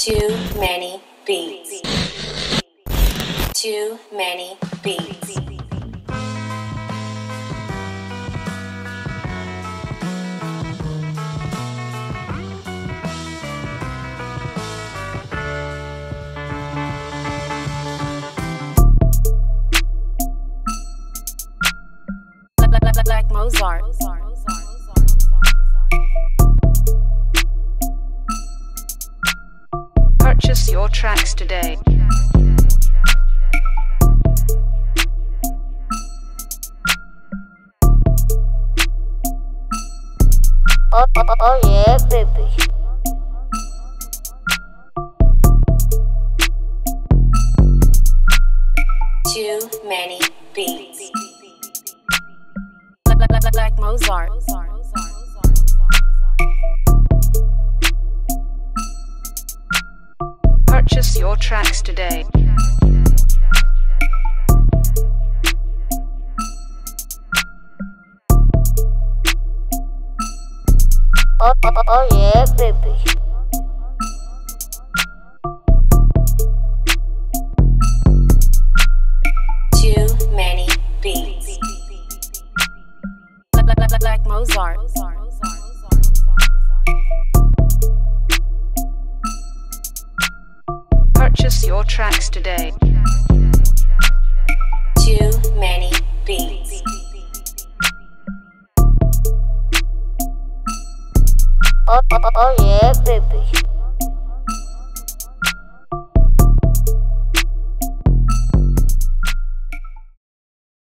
Too many beats. Too many beats. Like Mozart. Purchase your tracks today. Oh yeah, baby. Too many beats. Like Mozart. Purchase your tracks today. Oh yeah, baby. Too many beats. Like Mozart. Purchase your tracks today. Too many beats. Oh yeah, baby.